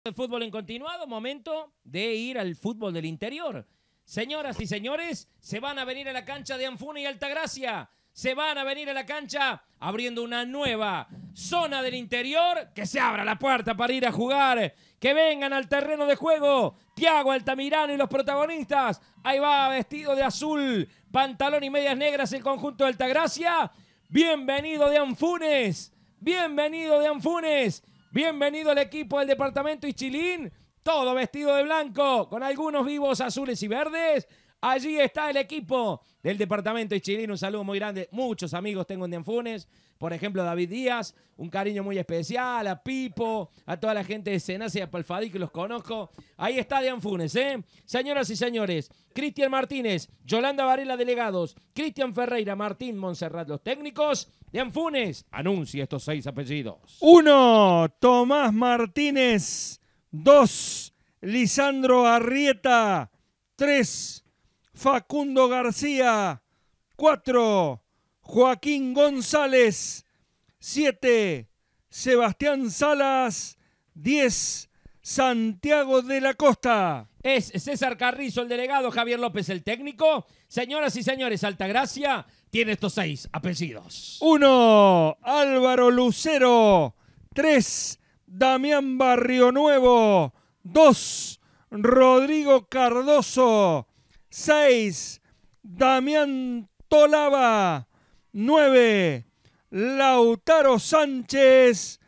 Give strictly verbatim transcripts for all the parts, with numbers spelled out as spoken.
El fútbol en continuado, momento de ir al fútbol del interior. Señoras y señores, se van a venir a la cancha de Anfune y Altagracia. Se van a venir a la cancha abriendo una nueva zona del interior. Que se abra la puerta para ir a jugar. Que vengan al terreno de juego. Tiago Altamirano y los protagonistas. Ahí va, vestido de azul, pantalón y medias negras el conjunto de Altagracia. Bienvenido de Anfunes. Bienvenido de Anfunes. Bienvenido al equipo del departamento Ischilín, todo vestido de blanco, con algunos vivos azules y verdes. Allí está el equipo del departamento Ischilín, un saludo muy grande. Muchos amigos tengo en Anfunes, por ejemplo David Díaz, un cariño muy especial, a Pipo, a toda la gente de Senace y a Palfadí que los conozco. Ahí está de Anfunes, ¿eh? Señoras y señores, Cristian Martínez, Yolanda Varela, delegados, Cristian Ferreira, Martín Monserrat, los técnicos. De Anfunes, anuncia estos seis apellidos. Uno, Tomás Martínez. Dos, Lisandro Arrieta. Tres, Facundo García. Cuatro, Joaquín González. Siete, Sebastián Salas. Diez, Santiago de la Costa. Es César Carrizo el delegado, Javier López el técnico. Señoras y señores, Altagracia tiene estos seis apellidos. Uno, Álvaro Lucero. Tres, Damián Barrionuevo. Dos, Rodrigo Cardoso. Seis, Damián Tolaba. Nueve, Lautaro Sánchez.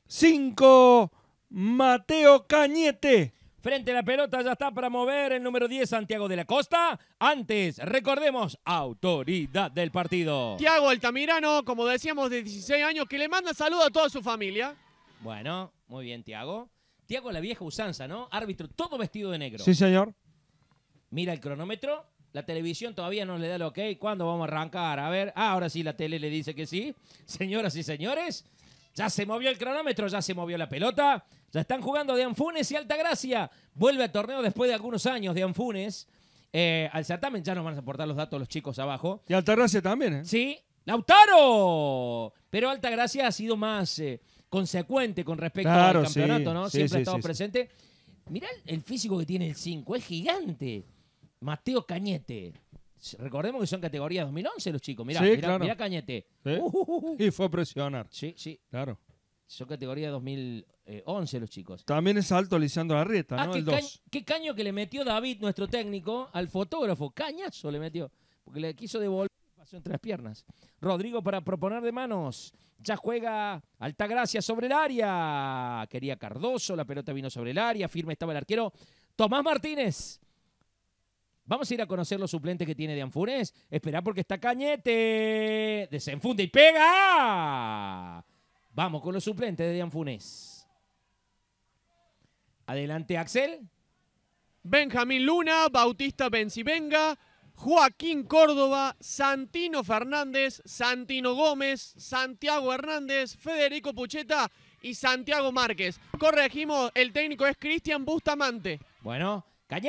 Cinco, Mateo Cañete. Frente a la pelota ya está para mover el número diez, Santiago de la Costa. Antes, recordemos, autoridad del partido. Tiago Altamirano, como decíamos, de dieciséis años, que le manda saludos a toda su familia. Bueno, muy bien, Tiago. Tiago, la vieja usanza, ¿no? Árbitro, todo vestido de negro. Sí, señor. Mira el cronómetro. La televisión todavía no le da el ok. ¿Cuándo vamos a arrancar? A ver, ah, ahora sí la tele le dice que sí. Señoras y señores, ya se movió el cronómetro, ya se movió la pelota. Ya están jugando de Anfunes y Altagracia. Vuelve al torneo después de algunos años de Anfunes. Eh, al certamen ya nos van a aportar los datos los chicos abajo. Y Altagracia también, ¿eh? Sí, ¡Lautaro! Pero Altagracia ha sido más eh, consecuente con respecto claro, al campeonato, sí, ¿no? sí, Siempre sí, ha estado sí, presente. Mirá el físico que tiene el cinco, es gigante. Mateo Cañete. Recordemos que son categoría dos mil once los chicos. Mirá, sí, mirá, claro. mirá Cañete. ¿Sí? Uh, uh, uh. Y fue a presionar. Sí, sí. Claro. Son categoría dos mil once los chicos. También es alto Lisandro Arrieta, Ah, ¿no? qué, El ca dos. qué caño que le metió David, nuestro técnico, al fotógrafo. Cañazo le metió. Porque le quiso devolver, pasó entre las piernas. Rodrigo para proponer de manos. Ya juega Altagracia sobre el área. Quería Cardoso, la pelota vino sobre el área. Firme estaba el arquero Tomás Martínez. Vamos a ir a conocer los suplentes que tiene de Anfunes. Esperá porque está Cañete. Desenfunde y pega. Vamos con los suplentes de Anfunes. Adelante, Axel. Benjamín Luna, Bautista Bencivenga, Joaquín Córdoba, Santino Fernández, Santino Gómez, Santiago Hernández, Federico Pucheta y Santiago Márquez. Corregimos, el técnico es Cristian Bustamante. Bueno,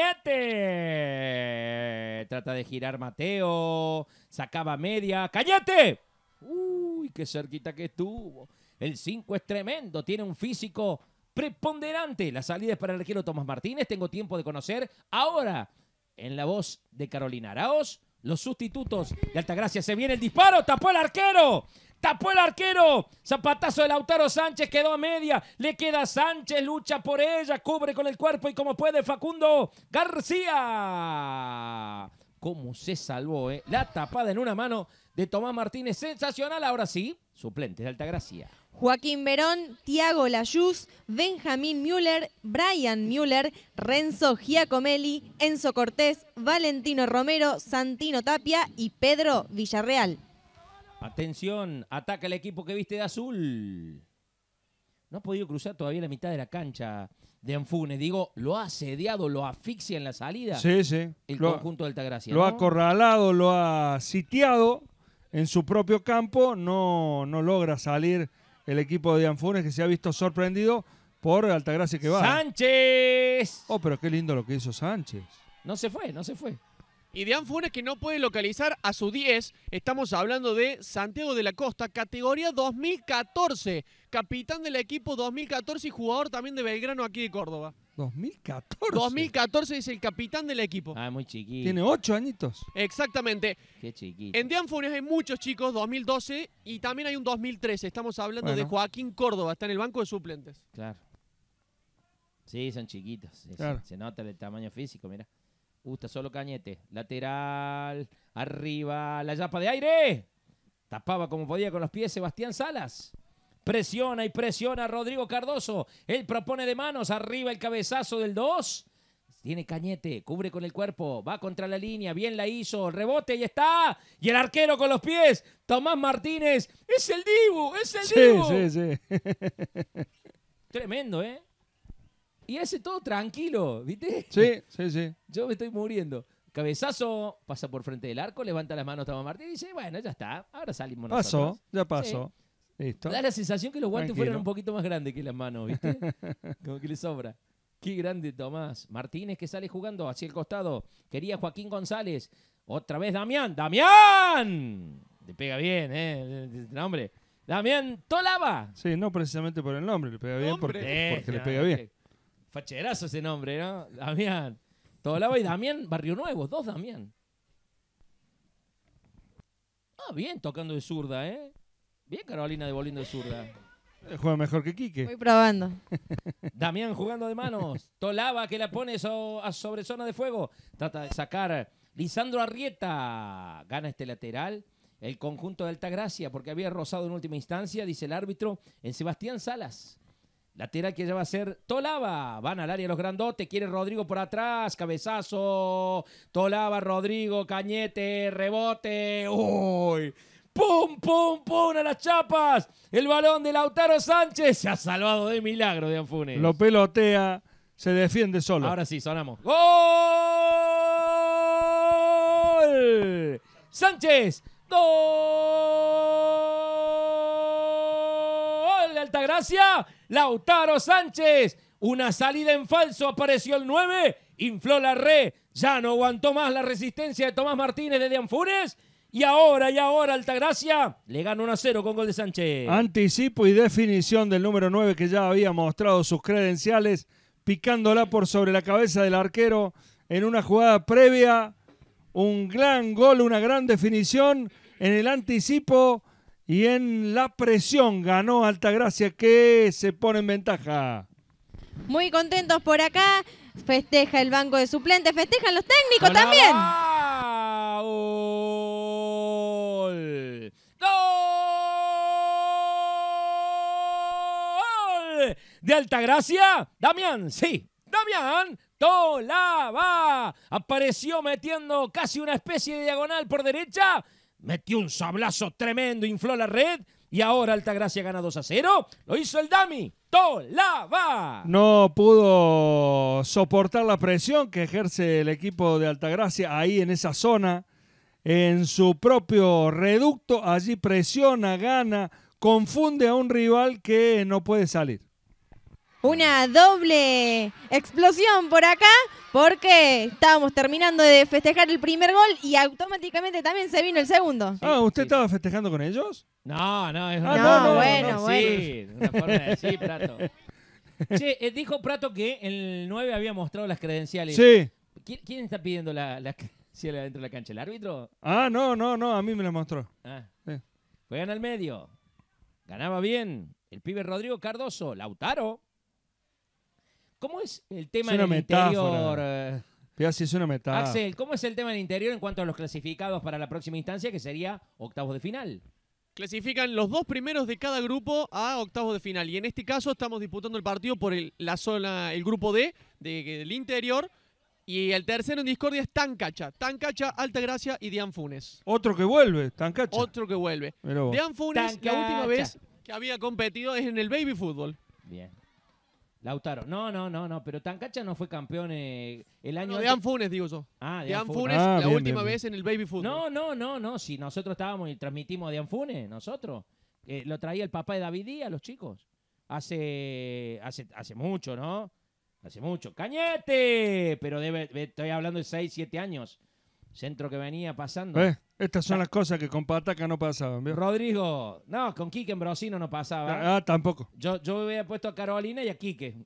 Cañete. Trata de girar Mateo. Sacaba media. ¡Cañete! Uy, qué cerquita que estuvo. El cinco es tremendo. Tiene un físico preponderante. La salida es para el arquero Tomás Martínez. Tengo tiempo de conocer. Ahora, en la voz de Carolina Araoz, los sustitutos de Altagracia. Se viene el disparo. ¡Tapó el arquero! ¡Tapó el arquero! Zapatazo de Lautaro Sánchez. Quedó a media. Le queda Sánchez. Lucha por ella. Cubre con el cuerpo y como puede Facundo García. Cómo se salvó, ¿eh? La tapada en una mano de Tomás Martínez. Sensacional. Ahora sí, suplente de Altagracia. Joaquín Verón, Tiago Layuz, Benjamín Müller, Brian Müller, Renzo Giacomelli, Enzo Cortés, Valentino Romero, Santino Tapia y Pedro Villarreal. Atención, ataca el equipo que viste de azul. No ha podido cruzar todavía la mitad de la cancha de Anfunes. Digo, lo ha asediado, lo asfixia en la salida. Sí, sí. El lo, conjunto de Altagracia. Lo ¿no? ha acorralado, lo ha sitiado en su propio campo. No, no logra salir el equipo de Anfunes, que se ha visto sorprendido por Altagracia que va. ¡Sánchez! Oh, pero qué lindo lo que hizo Sánchez. No se fue, no se fue. Y Dean Funes que no puede localizar a su diez. Estamos hablando de Santiago de la Costa, categoría dos mil catorce. Capitán del equipo dos mil catorce y jugador también de Belgrano aquí de Córdoba. ¿dos mil catorce? dos mil catorce es el capitán del equipo. Ah, muy chiquito. Tiene ocho añitos. Exactamente. Qué chiquito. En Dean Funes hay muchos chicos, dos mil doce y también hay un dos mil trece. Estamos hablando Bueno. de Joaquín Córdoba, está en el banco de suplentes. Claro. Sí, son chiquitos. Se, Claro. se nota el tamaño físico, mira. Gusta solo Cañete. Lateral. Arriba. La yapa de aire. Tapaba como podía con los pies Sebastián Salas. Presiona y presiona Rodrigo Cardoso. Él propone de manos. Arriba el cabezazo del dos. Tiene Cañete. Cubre con el cuerpo. Va contra la línea. Bien la hizo. Rebote y está. Y el arquero con los pies. Tomás Martínez. Es el Dibu. Es el Sí, Dibu. sí, sí. Tremendo, ¿eh? Y ese todo tranquilo, ¿viste? Sí, sí, sí. Yo me estoy muriendo. Cabezazo, pasa por frente del arco, levanta las manos Tomás Martínez y dice, bueno, ya está, ahora salimos Pasó, nosotros. ya pasó. Listo. Da la sensación que los guantes Tranquilo. fueran un poquito más grandes que las manos, ¿viste? Como que le sobra. Qué grande Tomás. Martínez que sale jugando hacia el costado. Quería Joaquín González. Otra vez Damián. ¡Damián! Le pega bien, ¿eh? Nombre. Damián Tolaba. Sí, no precisamente por el nombre, le pega bien Nombre. porque, porque le Eh, pega no, bien. qué Facherazo ese nombre, ¿no? Damián. Tolaba y Damián Barrio Nuevo. Dos Damián. Ah, bien tocando de zurda, ¿eh? Bien Carolina devolviendo de zurda. Eh, Juega mejor que Quique. Voy probando. Damián jugando de manos. Tolaba que la pone so- a sobre zona de fuego. Trata de sacar Lisandro Arrieta. Gana este lateral. El conjunto de Altagracia porque había rozado en última instancia, dice el árbitro, en Sebastián Salas. Lateral que ya va a ser Tolaba. Van al área los grandotes. Quiere Rodrigo por atrás. Cabezazo. Tolaba, Rodrigo, Cañete, rebote. ¡Uy! ¡Pum, pum, pum! A las chapas. El balón de Lautaro Sánchez. Se ha salvado de milagro de Anfunes. Lo pelotea, se defiende solo. Ahora sí, sonamos. ¡Gol! Sánchez. ¡Gol de Altagracia! Lautaro Sánchez. Una salida en falso. Apareció el nueve. Infló la red. Ya no aguantó más la resistencia de Tomás Martínez de Dean Funes. Y ahora, y ahora Altagracia le gana uno a cero con gol de Sánchez. Anticipo y definición del número nueve que ya había mostrado sus credenciales, picándola por sobre la cabeza del arquero en una jugada previa. Un gran gol, una gran definición en el anticipo y en la presión ganó Altagracia que se pone en ventaja. Muy contentos por acá. Festeja el banco de suplentes. Festejan los técnicos Tolaba. también. ¡Gol! ¡Gol! De Altagracia. Damián, sí. Damián Tolaba. Apareció metiendo casi una especie de diagonal por derecha. Metió un sablazo tremendo, infló la red. Y ahora Altagracia gana dos a cero. Lo hizo el Dami. Tolaba. No pudo soportar la presión que ejerce el equipo de Altagracia ahí en esa zona, en su propio reducto. Allí presiona, gana, confunde a un rival que no puede salir. Una doble explosión por acá porque estábamos terminando de festejar el primer gol y automáticamente también se vino el segundo. Ah, ¿usted sí. estaba festejando con ellos? No, no, es Ah, una no, forma no, de bueno, decir, una forma de decir, Prato. Che, eh, dijo Prato que el nueve había mostrado las credenciales. Sí. ¿Quién, quién está pidiendo la- las credenciales dentro de la cancha? ¿El árbitro? Ah, no, no, no, a mí me lo mostró. Ah. Sí. Juegan al medio. Ganaba bien. El pibe Rodrigo Cardoso. Lautaro. ¿Cómo es el tema Es en una el metáfora. interior? eh, Piazzi es una metáfora. Axel, ¿cómo es el tema en el interior en cuanto a los clasificados para la próxima instancia, que sería octavos de final? Clasifican los dos primeros de cada grupo a octavos de final. Y en este caso estamos disputando el partido por el, la zona, el grupo D de- del interior. Y el tercero en discordia es Tancacha. Tancacha, Altagracia y Dean Funes. Otro que vuelve, Tancacha. Otro que vuelve. Mirá vos. Dean Funes, la Tancacha. última vez que había competido es en el baby fútbol. Bien. Lautaro. No, no, no, no. Pero Tancacha no fue campeón eh, el año No, antes. Dean Funes, digo yo. Ah, Dean Dean Funes. Funes, Ah, la bien, última bien, vez en el baby fútbol. No, no, no, no. Si nosotros estábamos y transmitimos a Dean Funes, nosotros. Eh, lo traía el papá de David Díaz, los chicos. Hace, hace, hace mucho, ¿no? Hace mucho. ¡Cañete! Pero debe, de- estoy hablando de seis, siete años. Centro que venía pasando. ¿Ves? Estas son las cosas que con Pataca no pasaban, ¿vio? Rodrigo, no, con Quique Ambrosino no pasaba. Ah, ah, tampoco. Yo, yo hubiera puesto a Carolina y a Quique.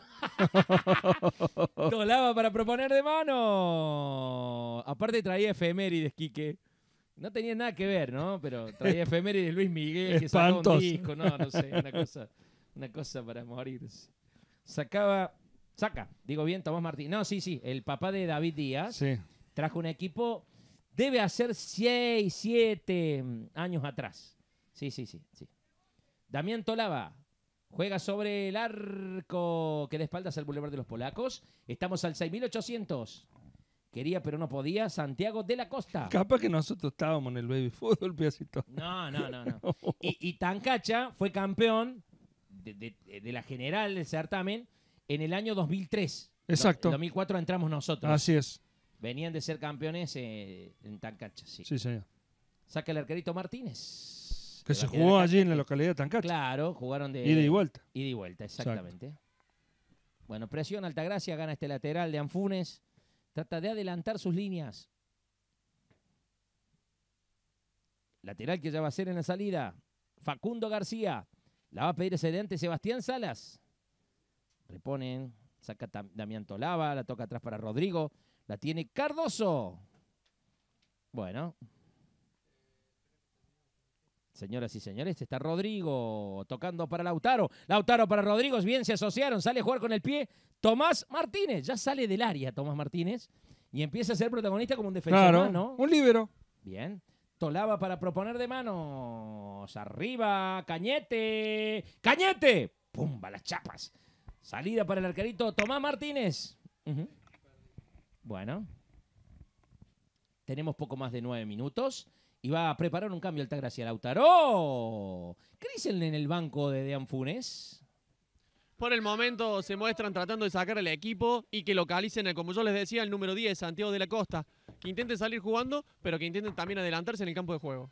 Tolaba para proponer de mano. Aparte traía efemérides, Quique. No tenía nada que ver, ¿no? Pero traía efemérides Luis Miguel, que sacaba un Espantoso. disco. No, no sé, una cosa, una cosa para morirse. Sacaba, saca, digo bien, Tomás Martín. No, sí, sí, el papá de David Díaz Sí. trajo un equipo, debe hacer seis, siete años atrás. Sí, sí, sí, sí. Damián Tolaba juega sobre el arco que da espaldas al Boulevard de los Polacos. Estamos al seis mil ochocientos. Quería, pero no podía. Santiago de la Costa. Capaz que nosotros estábamos en el baby fútbol, piacito. No, no, no, no. Y, y Tancacha fue campeón de, de- de la general del certamen en el año dos mil tres. Exacto. En dos mil cuatro entramos nosotros. Así es. Venían de ser campeones eh, en Tancacha, sí. Sí, señor. Saca el arquerito Martínez. Que va se a quedar jugó acá. allí en la localidad de Tancacha. Claro, jugaron de Ida y vuelta. ida y vuelta, exactamente. Bueno, presión Altagracia, gana este lateral de Anfunes. Trata de adelantar sus líneas. Lateral que ya va a ser en la salida. Facundo García. La va a pedir ese delante Sebastián Salas. Reponen. Saca Tam- Damián Tolaba. La toca atrás para Rodrigo. La tiene Cardoso. Bueno. Señoras y señores, este está Rodrigo tocando para Lautaro. Lautaro para Rodrigo, bien se asociaron, sale a jugar con el pie. Tomás Martínez, ya sale del área Tomás Martínez y empieza a ser protagonista como un defensor Claro, más, ¿no? un líbero. Bien. Tolaba para proponer de manos. Arriba, Cañete. ¡Cañete! ¡Pumba! Las chapas. Salida para el arquerito Tomás Martínez. Ujú. Bueno. Tenemos poco más de nueve minutos. Y va a preparar un cambio Altagracia. Lautaro. ¿Qué dicen en el banco de Dean Funes? Por el momento se muestran tratando de sacar el equipo y que localicen, como yo les decía, el número diez, Santiago de la Costa. Que intenten salir jugando, pero que intenten también adelantarse en el campo de juego.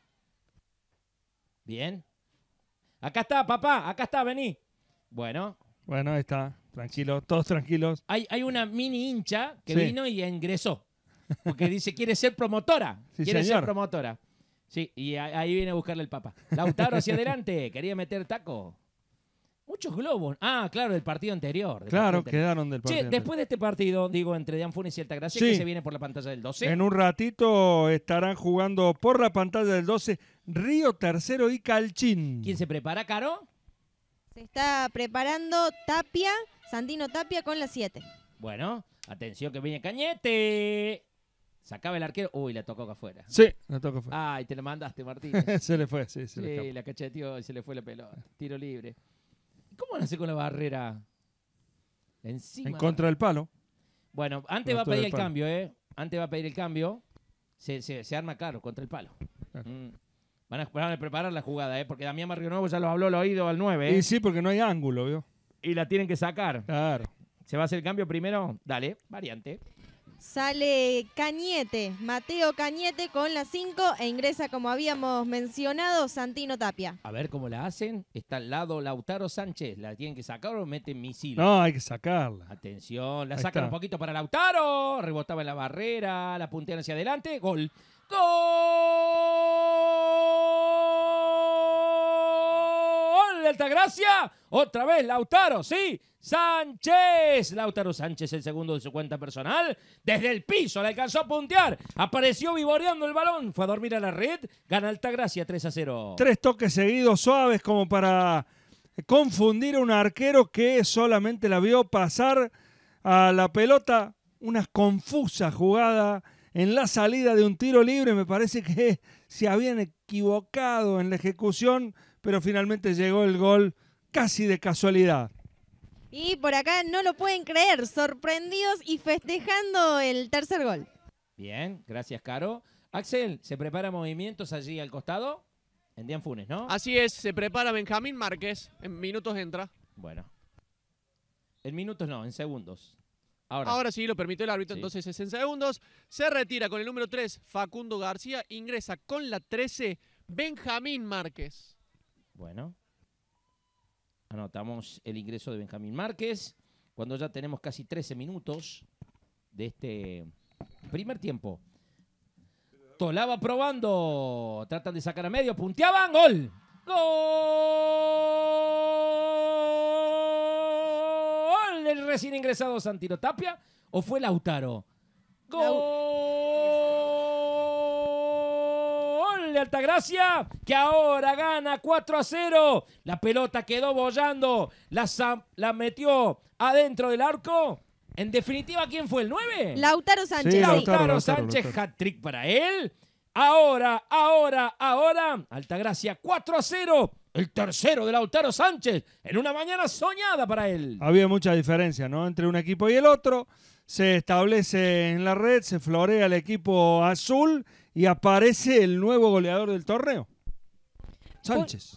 Bien. Acá está, papá. Acá está, vení. Bueno. Bueno, ahí está. Tranquilo, todos tranquilos. Hay, hay una mini hincha que Sí. vino y ingresó. Porque dice, quiere ser promotora. Sí, quiere señor. ser promotora. Sí, y a- ahí viene a buscarle el papá. Lautaro hacia adelante. Quería meter taco. Muchos globos. Ah, claro, del partido anterior. del Claro, partido anterior. quedaron del partido. Che, después de este partido, digo, entre Dean Funes y Altagracia, Sí. que se viene por la pantalla del doce. En un ratito estarán jugando por la pantalla del doce Río Tercero y Calchín. ¿Quién se prepara, Caro? Se está preparando Tapia, Santino Tapia con la siete. Bueno, atención que viene Cañete. Sacaba el arquero. Uy, la tocó acá afuera. Sí, le toca fue. Ay, te la mandaste, Martín. se le fue, sí, se le Sí, escapó. la cacheteó y se le fue la pelota. Tiro libre. ¿Cómo van a hacer con la barrera? Encima. En contra del palo. Bueno, antes No, va a todo pedir el el palo. cambio, ¿eh? Antes va a pedir el cambio. Se, se, se arma claro, contra el palo. Claro. Mm. Van, a, van a preparar la jugada, ¿eh? Porque Damián Barrio Nuevo ya lo habló al oído al nueve, ¿eh? Y sí, porque no hay ángulo, ¿vio? Y la tienen que sacar. Claro. ¿Se va a hacer el cambio primero? Dale, variante. Sale Cañete, Mateo Cañete con la cinco e ingresa, como habíamos mencionado, Santino Tapia. A ver cómo la hacen. Está al lado Lautaro Sánchez. ¿La tienen que sacar o meten misil? No, hay que sacarla. Atención, la Ahí sacan está. un poquito para Lautaro. Rebotaba en la barrera, la puntean hacia adelante. Gol. ¡Gol de Altagracia! Otra vez Lautaro, sí. Sánchez. Lautaro Sánchez, el segundo de su cuenta personal. Desde el piso le alcanzó a puntear. Apareció vivoreando el balón. Fue a dormir a la red. Gana Altagracia tres a cero. Tres toques seguidos suaves como para confundir a un arquero que solamente la vio pasar a la pelota. Una confusa jugada en la salida de un tiro libre. Me parece que se habían equivocado en la ejecución, pero finalmente llegó el gol casi de casualidad. Y por acá no lo pueden creer, sorprendidos y festejando el tercer gol. Bien, gracias, Caro. Axel, ¿se prepara movimientos allí al costado? En Dean Funes, ¿no? Así es, se prepara Benjamín Márquez. En minutos entra. Bueno. En minutos no, en segundos. Ahora. Ahora sí, lo permitió el árbitro, Sí. entonces es en segundos. Se retira con el número tres, Facundo García. Ingresa con la trece, Benjamín Márquez. Bueno. Anotamos el ingreso de Benjamín Márquez. Cuando ya tenemos casi trece minutos de este primer tiempo. Tolaba probando. Tratan de sacar a medio. Punteaban. Gol. Gol del recién ingresado Santino Tapia. ¿O fue Lautaro? Gol de Altagracia, que ahora gana cuatro a cero. La pelota quedó bollando. La, la metió adentro del arco. En definitiva, ¿quién fue el nueve? Lautaro Sánchez. Sí, Lautaro, Lautaro, Lautaro, Sánchez, Lautaro. hat-trick para él. Ahora, ahora, ahora, Altagracia cuatro a cero. El tercero de Lautaro Sánchez en una mañana soñada para él. Había mucha diferencia, ¿no? Entre un equipo y el otro. Se establece en la red, se florea el equipo azul y aparece el nuevo goleador del torneo, Sánchez.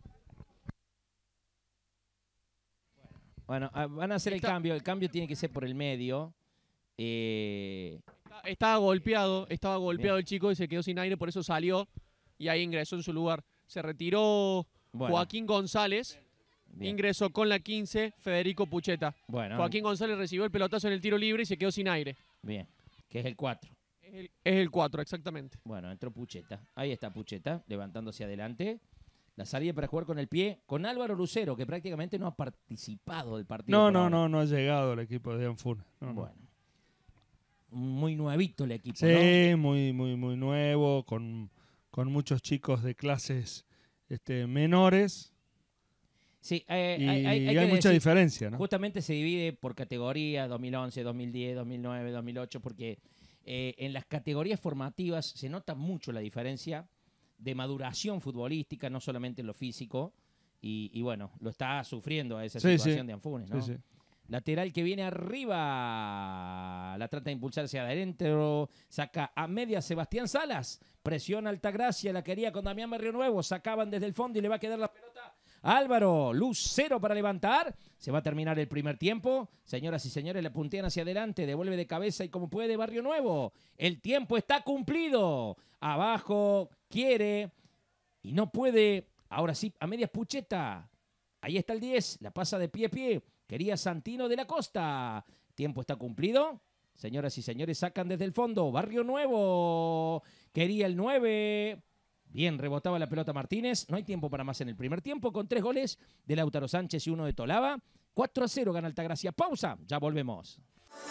Bueno, van a hacer el Está- cambio. El cambio tiene que ser por el medio. Eh, Estaba golpeado, estaba golpeado Bien. el chico y se quedó sin aire, por eso salió y ahí ingresó en su lugar. Se retiró bueno, Joaquín González, bien, ingresó con la quince Federico Pucheta. bueno, Joaquín González recibió el pelotazo en el tiro libre y se quedó sin aire. bien, que es el cuatro. Es el, es el cuatro, exactamente. Bueno, entró Pucheta. Ahí está Pucheta, levantándose adelante. La salida para jugar con el pie con Álvaro Lucero, que prácticamente no ha participado del partido. No, por no, ahora. no, no ha llegado el equipo de Anfuna. No, no. Bueno, muy nuevito el equipo, Sí, ¿no? muy, muy, muy nuevo, con, con muchos chicos de clases este, menores Sí, eh, y hay, hay- hay hay, que mucha decir, diferencia, ¿no? justamente se divide por categorías, dos mil once, dos mil diez, dos mil nueve, dos mil ocho, porque eh, en las categorías formativas se nota mucho la diferencia de maduración futbolística, no solamente en lo físico, y, y bueno, lo está sufriendo a esa Sí, situación sí. de Anfunes, ¿no? Sí, sí. Lateral que viene arriba, la trata de impulsarse adentro, saca a media Sebastián Salas, presiona Altagracia, la quería con Damián Barrio Nuevo, sacaban desde el fondo y le va a quedar la pelota a Álvaro, Lucero para levantar, se va a terminar el primer tiempo, señoras y señores, le puntean hacia adelante, devuelve de cabeza y como puede Barrio Nuevo, el tiempo está cumplido, abajo, quiere y no puede, ahora sí, a medias Pucheta, ahí está el diez, la pasa de pie a pie, quería Santino de la Costa. Tiempo está cumplido. Señoras y señores, sacan desde el fondo. Barrio Nuevo. Quería el nueve. Bien, rebotaba la pelota Martínez. No hay tiempo para más en el primer tiempo. Con tres goles de Lautaro Sánchez y uno de Tolaba. cuatro a cero gana Altagracia. Pausa. Ya volvemos.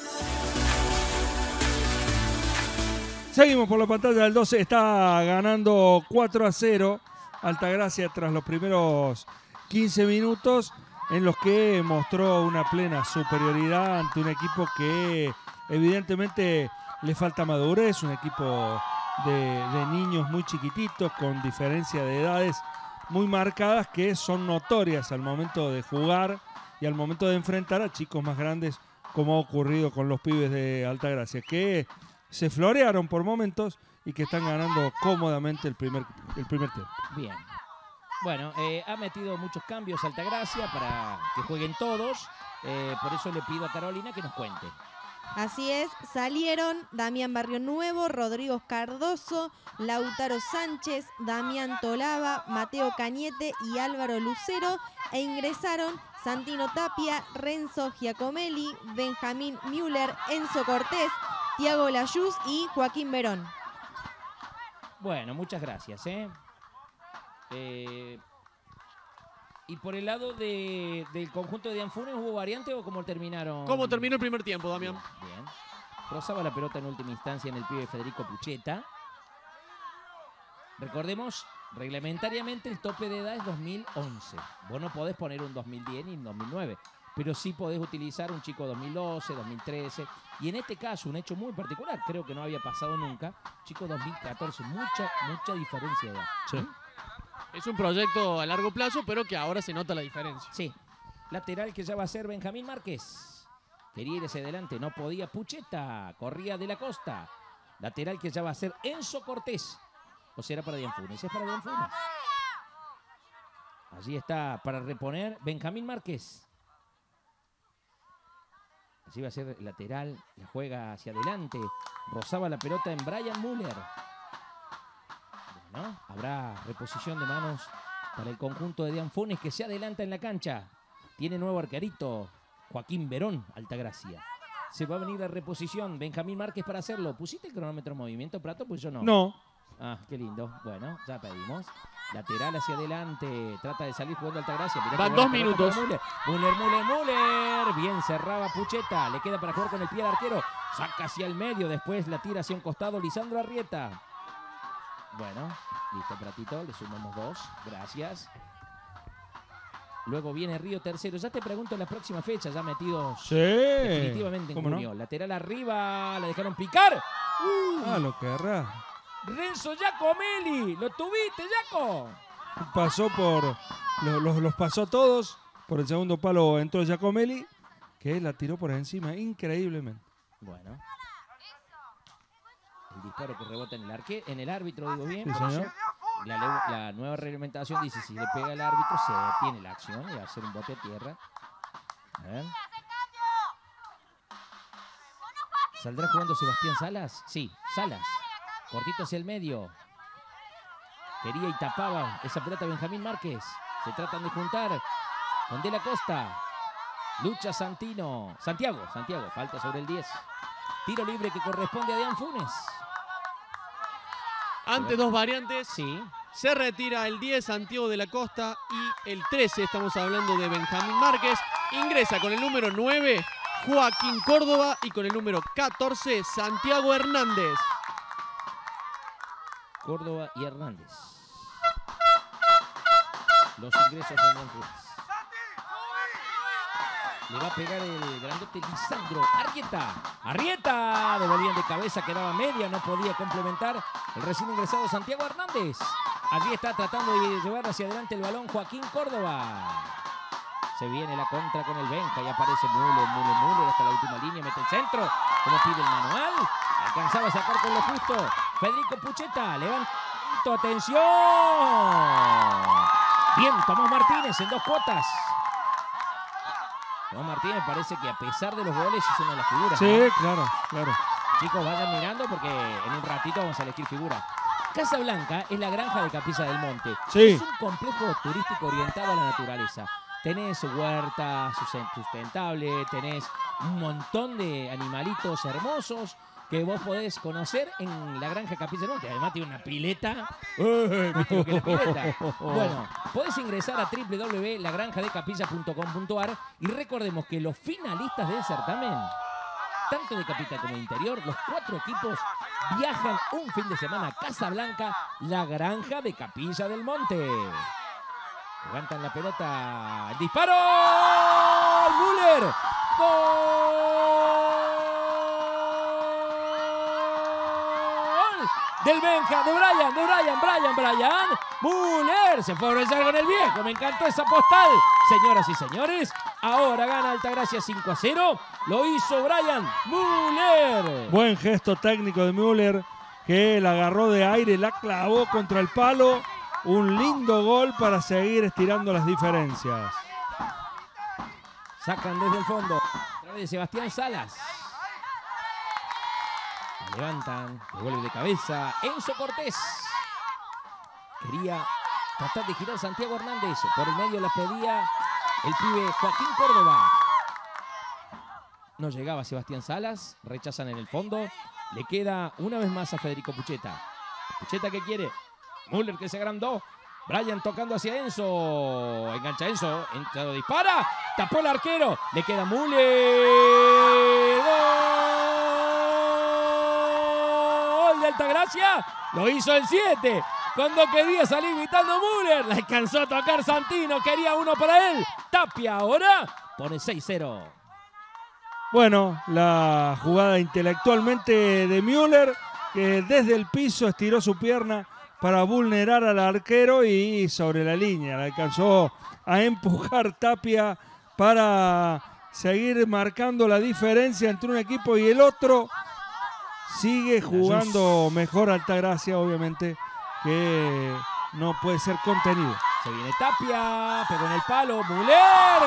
Seguimos por la pantalla del doce. Está ganando cuatro a cero Altagracia tras los primeros quince minutos, en los que mostró una plena superioridad ante un equipo que evidentemente le falta madurez, un equipo de, de niños muy chiquititos con diferencia de edades muy marcadas que son notorias al momento de jugar y al momento de enfrentar a chicos más grandes, como ha ocurrido con los pibes de Altagracia, que se florearon por momentos y que están ganando cómodamente el primer, el primer tiempo. Bien. Bueno, eh, ha metido muchos cambios Altagracia para que jueguen todos. Eh, por eso le pido a Carolina que nos cuente. Así es, salieron Damián Barrio Nuevo, Rodrigo Cardoso, Lautaro Sánchez, Damián Tolaba, Mateo Cañete y Álvaro Lucero, e ingresaron Santino Tapia, Renzo Giacomelli, Benjamín Müller, Enzo Cortés, Tiago Layuz y Joaquín Verón. Bueno, muchas gracias, ¿eh? Eh, y por el lado de, del conjunto de Anfunes, ¿hubo variante o cómo terminaron? ¿Cómo terminó el primer tiempo, Damián? Bien, bien. Rozaba la pelota en última instancia en el pibe Federico Pucheta. Recordemos, reglamentariamente el tope de edad es dos mil once. Vos no podés poner un dos mil diez ni un dos mil nueve, pero sí podés utilizar un chico dos mil doce, dos mil trece. Y en este caso, un hecho muy particular, creo que no había pasado nunca, chico dos mil catorce, mucha, mucha diferencia de edad. Sí. Es un proyecto a largo plazo, pero que ahora se nota la diferencia. Sí. Lateral que ya va a ser Benjamín Márquez. Quería ir hacia adelante, no podía Pucheta. Corría de la Costa. Lateral que ya va a ser Enzo Cortés. O será para Dianfunes. Es para Dianfunes. Allí está para reponer Benjamín Márquez. Allí va a ser el lateral. La juega hacia adelante. Rozaba la pelota en Brian Müller. Bueno, habrá reposición de manos para el conjunto de Dianfunes que se adelanta en la cancha. Tiene nuevo arquerito, Joaquín Verón, Altagracia. Se va a venir la reposición. Benjamín Márquez para hacerlo. ¿Pusiste el cronómetro en movimiento, Prato? Pues yo no. No. Ah, qué lindo. Bueno, ya pedimos. Lateral hacia adelante. Trata de salir jugando Altagracia. Mirá Van que dos buena pelota minutos. para Müller. Müller, Müller, Müller. Bien cerraba Pucheta. Le queda para jugar con el pie al arquero. Saca hacia el medio. Después la tira hacia un costado. Lisandro Arrieta. Bueno, listo, Pratito. Le sumamos dos. Gracias. Luego viene Río tercero. Ya te pregunto en la próxima fecha. Ya metidos Sí. definitivamente en ¿Cómo no? junio. Lateral arriba. La dejaron picar. Uh, Ah, lo querrá. Renzo Giacomelli. ¿Lo tuviste, Giaco? Pasó por. Los, los, los pasó todos. Por el segundo palo entró Giacomelli, que la tiró por encima increíblemente. Bueno. El disparo que rebota en el arque, en el árbitro, digo bien. Sí, por señor. eso La, ley- la nueva reglamentación dice si le pega al árbitro se detiene la acción y va a hacer un bote a tierra. A ver. ¿Saldrá jugando Sebastián Salas? Sí, Salas. Cortito hacia el medio. Quería y tapaba esa pelota Benjamín Márquez. Se tratan de juntar con De la Costa. Lucha Santino. Santiago, Santiago, falta sobre el diez. Tiro libre que corresponde a Dean Funes. Ante dos variantes. Sí. Se retira el diez, Santiago de la Costa, y el trece, estamos hablando de Benjamín Márquez. Ingresa con el número nueve, Joaquín Córdoba, y con el número catorce, Santiago Hernández. Córdoba y Hernández. Los ingresos de Dean Funes. Le va a pegar el grandote Lisandro Arrieta. Arrieta. Devolvían de cabeza, quedaba media, no podía complementar el recién ingresado Santiago Hernández. Allí está tratando de llevar hacia adelante el balón Joaquín Córdoba. Se viene la contra con el Benja y aparece Müller, Müller, Müller hasta la última línea, mete el centro, como pide el manual. Alcanzaba a sacar con lo justo Federico Pucheta. Levanta, atención. Bien, Tomás Martínez en dos cuotas. Tomás Martínez parece que a pesar de los goles es una de las figuras. Sí, ¿no? claro, claro. Chicos, vayan mirando porque en un ratito vamos a elegir figura. Casa Blanca es la granja de Capilla del Monte. Sí. Es un complejo turístico orientado a la naturaleza. Tenés huerta sustentable, tenés un montón de animalitos hermosos que vos podés conocer en la granja Capilla del Monte. Además tiene una pileta. ¡Eh! ¿Viste lo que es la pileta? Bueno, podés ingresar a w w w punto la granja de capilla punto com punto a r y recordemos que los finalistas del certamen, tanto de capital como de interior, los cuatro equipos viajan un fin de semana a Casa Blanca, la granja de Capilla del Monte. Levantan la pelota. ¡El disparo! ¡Müller! ¡Gol! Del Benja, de Brian, de Brian, Brian, Brian. Müller se fue a abrazar con el viejo. Me encantó esa postal. Señoras y señores, ahora gana Altagracia cinco a cero. Lo hizo Brian Müller. Buen gesto técnico de Müller, que la agarró de aire, la clavó contra el palo. Un lindo gol para seguir estirando las diferencias. Sacan desde el fondo. A través de Sebastián Salas. La levantan. Devuelve de cabeza. Enzo Cortés. Quería tratar de girar Santiago Hernández. Por el medio la pedía el pibe Joaquín Córdoba. No llegaba Sebastián Salas. Rechazan en el fondo. Le queda una vez más a Federico Pucheta. Pucheta que quiere. Müller que se agrandó. Brian tocando hacia Enzo. Engancha Enzo. Enzo dispara. Tapó el arquero. Le queda Müller. ¡Gol de Altagracia! Lo hizo el siete. Cuando quería salir gritando Müller. La alcanzó a tocar Santino. Quería uno para él. Tapia ahora pone seis cero. Bueno, la jugada intelectualmente de Müller, que desde el piso estiró su pierna para vulnerar al arquero y sobre la línea le alcanzó a empujar Tapia para seguir marcando la diferencia entre un equipo y el otro. Sigue jugando mejor Altagracia, obviamente, que no puede ser contenido. Se viene Tapia, pegó en el palo, Müller,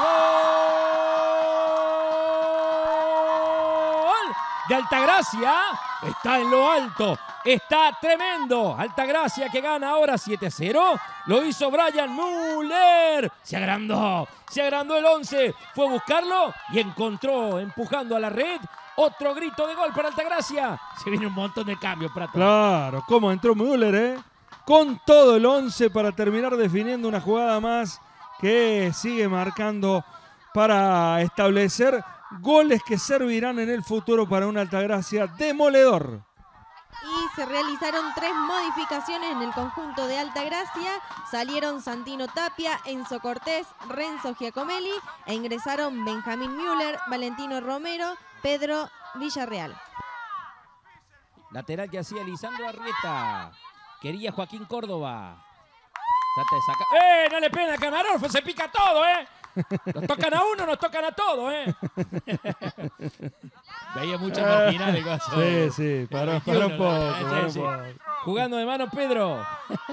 gol de Altagracia, está en lo alto, está tremendo. Altagracia que gana ahora siete a cero, lo hizo Brian Müller, se agrandó, se agrandó el once, fue a buscarlo y encontró empujando a la red Otro grito de gol para Altagracia. Se viene un montón de cambios, Prato. Claro, cómo entró Müller, ¿eh? Con todo el once para terminar definiendo una jugada más que sigue marcando para establecer goles que servirán en el futuro para un Altagracia demoledor. Y se realizaron tres modificaciones en el conjunto de Altagracia. Salieron Santino Tapia, Enzo Cortés, Renzo Giacomelli e ingresaron Benjamín Müller, Valentino Romero, Pedro Villarreal. Lateral que hacía Lisandro Arrieta. Quería Joaquín Córdoba. Trata de sacar. ¡Eh! No le pena a Camarógrafo, se pica todo, ¿eh? Nos tocan a uno, nos tocan a todos, ¿eh? Veía muchas marginales. Sí, sí, paró, paró un poco, paró un poco. Jugando de mano Pedro.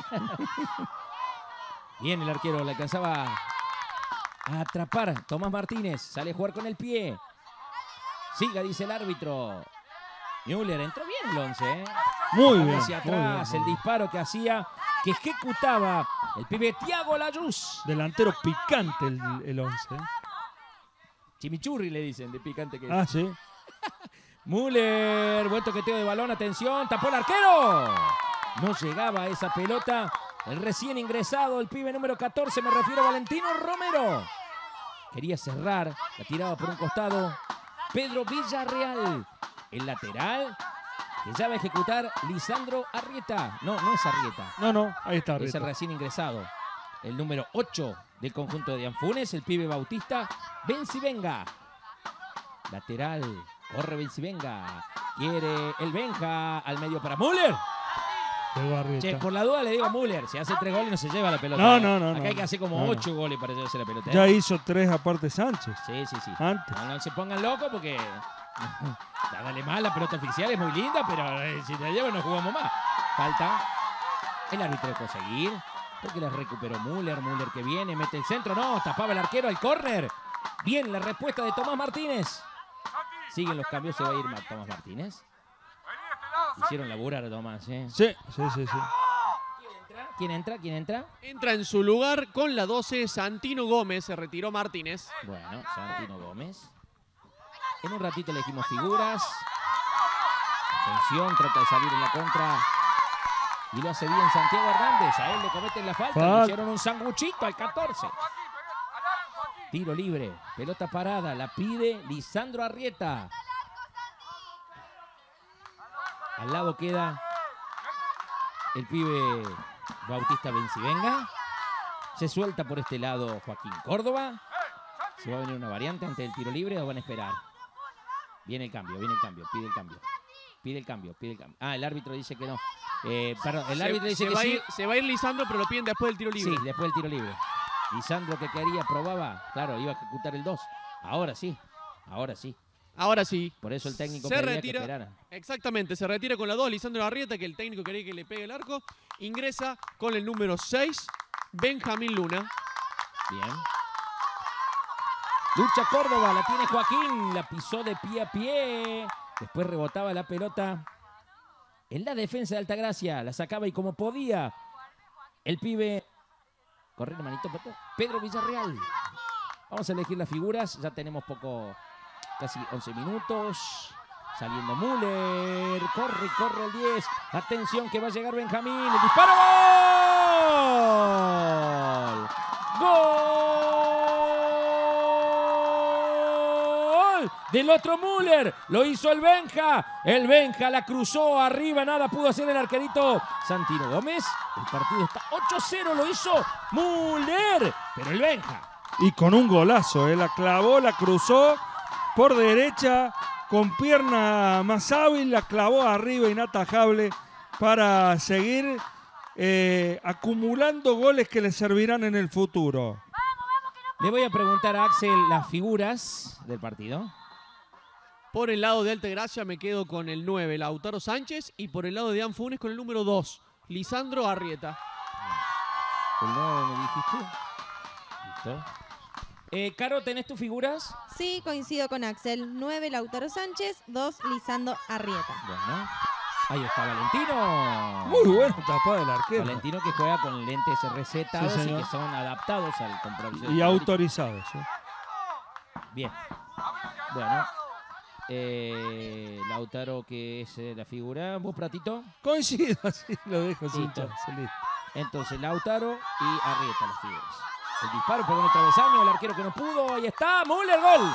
Bien, el arquero le alcanzaba a atrapar. Tomás Martínez sale a jugar con el pie. Siga, dice el árbitro. Müller entró bien el once, ¿eh? Muy bien. Hacia atrás, el disparo que hacía, que ejecutaba el pibe Thiago Layuz. Delantero picante el, el once. ¿eh? Chimichurri le dicen, de picante que es. Ah, sí. Müller, buen toqueteo de balón, atención, tapó el arquero. No llegaba a esa pelota. El recién ingresado, el pibe número catorce, me refiero a Valentino Romero. Quería cerrar, la tiraba por un costado. Pedro Villarreal, el lateral, que ya va a ejecutar Lisandro Arrieta. No, no es Arrieta. No, no, ahí está Es Arrieta. el recién ingresado. El número ocho del conjunto de Anfunes, el pibe Bautista Bencivenga. Lateral, corre Bencivenga. Quiere el Benja al medio para Müller. Llegó Arrieta. Che, por la duda le digo a Müller, si hace tres goles no se lleva la pelota. No, no, no, Acá no, hay que hacer como no, no. ocho goles para llevarse la pelota. ¿eh? Ya hizo tres aparte Sánchez. Sí, sí, sí. Antes. No, no se pongan locos porque la dale mal, la pelota oficial es muy linda, pero eh, si la llevan no jugamos más. Falta. El árbitro dejó seguir. Porque la recuperó Müller. Müller que viene, mete el centro. No, tapaba el arquero al córner. Bien la respuesta de Tomás Martínez. Siguen los cambios, se va a ir Tomás Martínez. Hicieron laburar a Tomás, ¿eh? Sí, sí, sí, sí. ¿Quién entra? ¿Quién entra? Entra en su lugar con la doce Santino Gómez, se retiró Martínez. Bueno, Santino Gómez. En un ratito elegimos figuras. Atención, trata de salir en la contra. Y lo hace bien Santiago Hernández. A él le cometen la falta. Fal- Le hicieron un sanguchito al catorce. Tiro libre. Pelota parada. La pide Lisandro Arrieta. Al lado queda el pibe Bautista Bencivenga. Se suelta por este lado Joaquín Córdoba. Se va a venir una variante ante el tiro libre o van a esperar. Viene el cambio, viene el cambio, pide el cambio. Pide el cambio, pide el cambio. Ah, el árbitro dice que no. Eh, perdón, el árbitro se, dice se que va a sí. ir, se va a ir Lisandro, pero lo piden después del tiro libre. Sí, después del tiro libre. Lisandro que quería, probaba. Claro, iba a ejecutar el dos. Ahora sí, ahora sí. Ahora sí. Por eso el técnico se quería retira. que esperara. Exactamente, se retira con la dos Lisandro Arrieta, que el técnico quería que le pegue el arco. Ingresa con el número seis, Benjamín Luna. Bien. Lucha Córdoba, la tiene Joaquín, la pisó de pie a pie. Después rebotaba la pelota en la defensa de Altagracia. La sacaba y como podía el pibe. Corre, hermanito, Pedro Villarreal. Vamos a elegir las figuras. Ya tenemos poco, casi once minutos. Saliendo Müller. Corre, corre el diez. Atención que va a llegar Benjamín. El disparo. ¡Gol! ¡Gol! Del otro Müller. Lo hizo el Benja. El Benja la cruzó arriba. Nada pudo hacer el arquerito Santino Gómez. El partido está ocho cero. Lo hizo Müller. Pero el Benja. Y con un golazo, ¿eh? La clavó, la cruzó por derecha, con pierna más hábil, la clavó arriba, inatajable, para seguir eh, acumulando goles que le servirán en el futuro. Le voy a preguntar a Axel las figuras del partido. Por el lado de Altagracia me quedo con el nueve, Lautaro Sánchez. Y por el lado de Anfunes con el número dos, Lisandro Arrieta. El nueve me dijiste. Listo. Eh, Caro, ¿tenés tus figuras? Sí, coincido con Axel. nueve, Lautaro Sánchez. dos, Lisandro Arrieta. Bueno. Ahí está Valentino. Muy buena tapada del arquero. Valentino que juega con lentes recetados Sí, y señor. que son adaptados al compromiso. Y autorizados. ¿eh? Bien. Bueno. Eh, Lautaro, que es eh, la figura. ¿Vos, Pratito? Coincido, así lo dejo. Sí, Listo. sí, listo. Entonces, Lautaro y Arrieta las figuras. El disparo pegó en el travesaño, el arquero que no pudo. Ahí está, Müller, gol.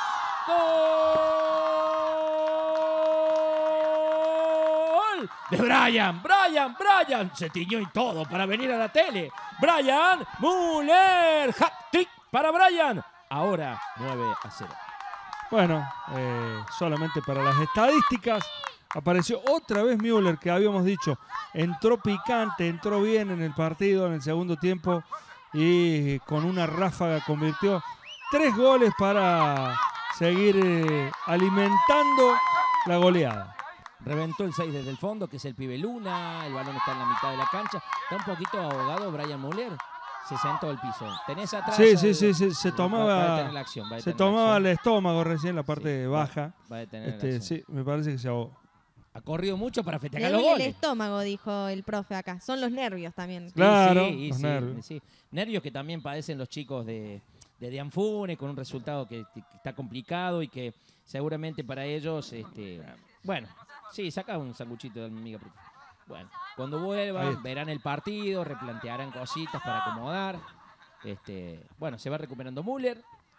¡Gol! De Brian, Brian, Brian. Se tiñó y todo para venir a la tele. Brian Müller. Hat-trick para Brian. Ahora nueve a cero. Bueno, eh, solamente para las estadísticas, apareció otra vez Müller, que habíamos dicho, entró picante, entró bien en el partido en el segundo tiempo y con una ráfaga convirtió tres goles para seguir eh, alimentando la goleada. Reventó el seis desde el fondo, que es el pibe Luna. El balón está en la mitad de la cancha. Está un poquito ahogado Brian Müller. Se sentó al piso. Tenés atrás. Sí, sí, al- sí, sí, se va- tomaba, va a detener la acción, va a se detener la tomaba el acción. estómago recién, la parte Sí, baja. Va a detener la Este, acción. sí, me parece que se ahogó. Ha corrido mucho para Le festejar los duele el goles. estómago, dijo el profe acá. Son los nervios también. Sí, Claro, sí, los sí, nervios. sí. Nervios que también padecen los chicos de, de Dianfune, con un resultado que, que está complicado y que seguramente para ellos, este, bueno, sí, saca un sanguchito de amiga. Bueno, cuando Ahí vuelvan, está. verán el partido, replantearán cositas para acomodar. Este, bueno, se va recuperando Müller.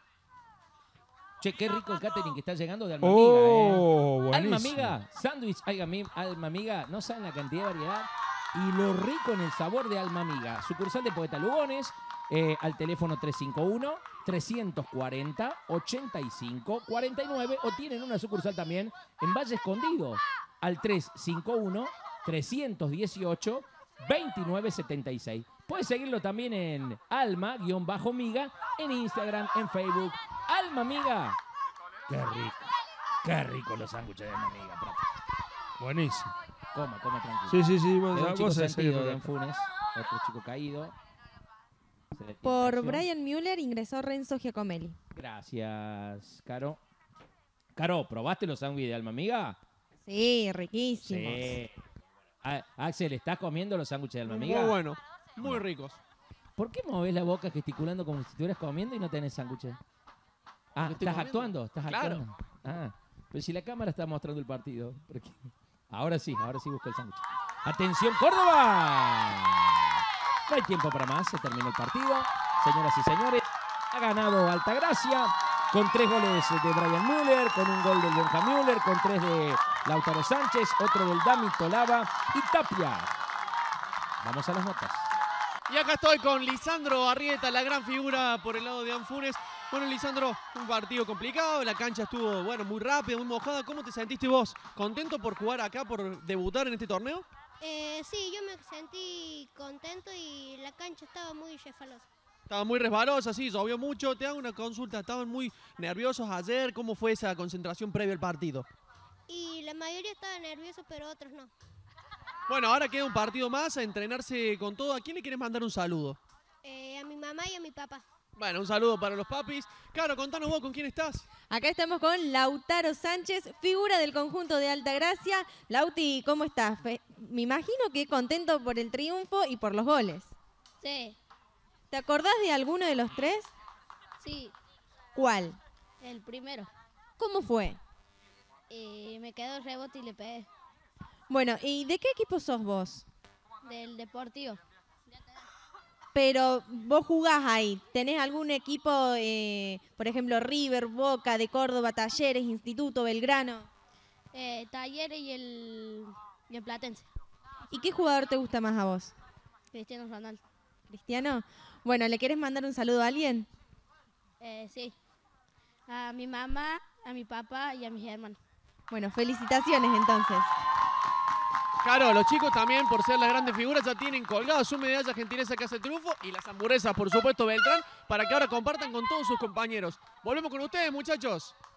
Che, qué rico el catering que está llegando de Alma Amiga, ¿eh? Oh, Alma buenísimo. Amiga, sándwich, ay, ami- Alma Amiga, no saben la cantidad de variedad y lo rico en el sabor de Alma Amiga. Sucursal de Poeta Lugones, eh, al teléfono tres cinco uno, tres cuatro cero, ocho cinco cuatro nueve o tienen una sucursal también en Valle Escondido, al tres cinco uno, tres uno ocho, dos nueve siete seis. Puedes seguirlo también en Alma-Miga, en Instagram, en Facebook. Alma Amiga. Qué rico. Qué rico los sándwiches de Alma Amiga. Prato. Buenísimo. Coma, coma tranquilo. Sí, sí, sí. Vos, De un chico vos sabés sentido que- de Anfunes, otro chico caído. Se- Por infracción. Brian Müller ingresó Renzo Giacomelli. Gracias, Caro. Caro, ¿probaste los sándwiches de Alma Amiga? Sí, riquísimos. Sí. A- Axel, ¿estás comiendo los sándwiches de Alma Amiga? Muy bueno, muy ricos. ¿Por qué movés la boca gesticulando como si estuvieras comiendo y no tenés sándwiches? Ah, ¿Lo estoy ¿estás comiendo? actuando? ¿Estás Claro. actuando? Ah, pero si la cámara está mostrando el partido. ¿por qué? Ahora sí, ahora sí busco el sándwich. ¡Atención, Córdoba! No hay tiempo para más, se terminó el partido. Señoras y señores, ha ganado Altagracia con tres goles de Brian Müller, con un gol del Benja Müller, con tres de Lautaro Sánchez, otro del Dami Tolava y Tapia. Vamos a las notas. Y acá estoy con Lisandro Arrieta, la gran figura por el lado de Anfunes. Bueno, Lisandro, un partido complicado, la cancha estuvo, bueno, muy rápida, muy mojada. ¿Cómo te sentiste vos? ¿Contento por jugar acá, por debutar en este torneo? Eh, sí, yo me sentí contento y la cancha estaba muy refalosa. Estaba muy resbalosa, sí, llovió mucho. Te hago una consulta, ¿estaban muy nerviosos ayer? ¿Cómo fue esa concentración previa al partido? Y la mayoría estaba nerviosa, pero otros no. Bueno, ahora queda un partido más, a entrenarse con todo. ¿A quién le quieres mandar un saludo? Eh, a mi mamá y a mi papá. Bueno, un saludo para los papis. Claro, contanos vos con quién estás. Acá estamos con Lautaro Sánchez, figura del conjunto de Altagracia. Lauti, ¿cómo estás? Fe- Me imagino que contento por el triunfo y por los goles. Sí, ¿Te acordás de alguno de los tres? sí, ¿Cuál? el primero. ¿Cómo fue? Eh, me quedó el rebote y le pegué. Bueno, ¿y de qué equipo sos vos? Del Deportivo. Pero vos jugás ahí. ¿Tenés algún equipo, eh, por ejemplo, River, Boca, de Córdoba, Talleres, Instituto, Belgrano? Eh, Talleres y el, y el Platense. ¿Y qué jugador te gusta más a vos? Cristiano Ronaldo. ¿Cristiano? Bueno, ¿le querés mandar un saludo a alguien? Eh, sí. A mi mamá, a mi papá y a mis hermanos. Bueno, felicitaciones entonces. Claro, los chicos también, por ser las grandes figuras, ya tienen colgado su medalla gentileza que hace triunfo y las hamburguesas, por supuesto, Beltrán, para que ahora compartan con todos sus compañeros. Volvemos con ustedes, muchachos.